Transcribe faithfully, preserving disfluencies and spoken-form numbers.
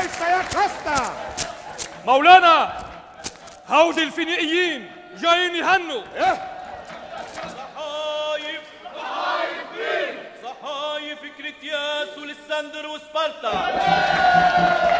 لسه يا كوستا. مولانا هودي الفينيقيين جايين يهنوا. ايه؟ صحايف صحايف مين؟ صحايف كريتياس والاسكندر وسبارتا.